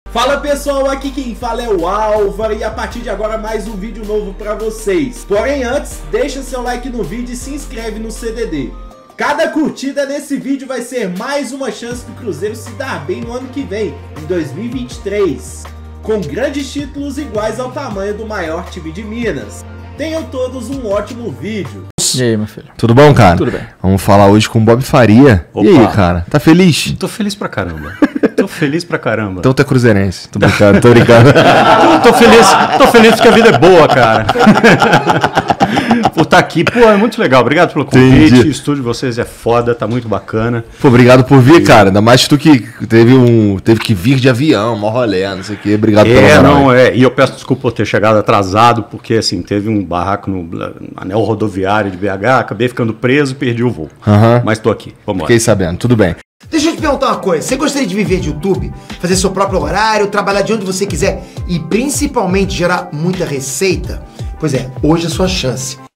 Fala pessoal, aqui quem fala é o Álvaro e a partir de agora mais um vídeo novo pra vocês. Porém antes, deixa seu like no vídeo e se inscreve no CDD. Cada curtida nesse vídeo vai ser mais uma chance do Cruzeiro se dar bem no ano que vem, em 2023, com grandes títulos iguais ao tamanho do maior time de Minas. Tenham todos um ótimo vídeo. E aí, meu filho? Tudo bom, cara? Tudo bem. Vamos falar hoje com o Bob Faria. Opa. E aí, cara? Tá feliz? Tô feliz pra caramba. Tô feliz pra caramba. Então tu é cruzeirense. Tô brincando, tô brincando. Tô feliz porque a vida é boa, cara. Por estar aqui, pô, é muito legal. Obrigado pelo convite. Entendi. O estúdio de vocês é foda, tá muito bacana. Pô, obrigado por vir, cara. Ainda mais tu que teve que vir de avião, mó rolê, não sei o quê. Obrigado pela moral. E eu peço desculpa por ter chegado atrasado, porque assim, teve um barraco no anel rodoviário de BH, acabei ficando preso e perdi o voo. Aham. Mas tô aqui, vamos lá. Fiquei sabendo, tudo bem. Deixa eu te perguntar uma coisa, você gostaria de viver de YouTube? Fazer seu próprio horário, trabalhar de onde você quiser e principalmente gerar muita receita? Pois é, hoje é a sua chance.